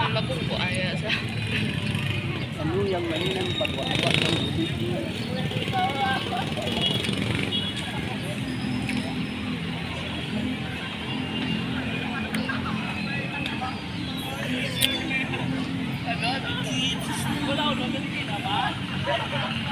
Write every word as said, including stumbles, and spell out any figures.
mabungko aya sa. Ano yung malinang pagwawa ng bibig niya? Wala ko naman din ba?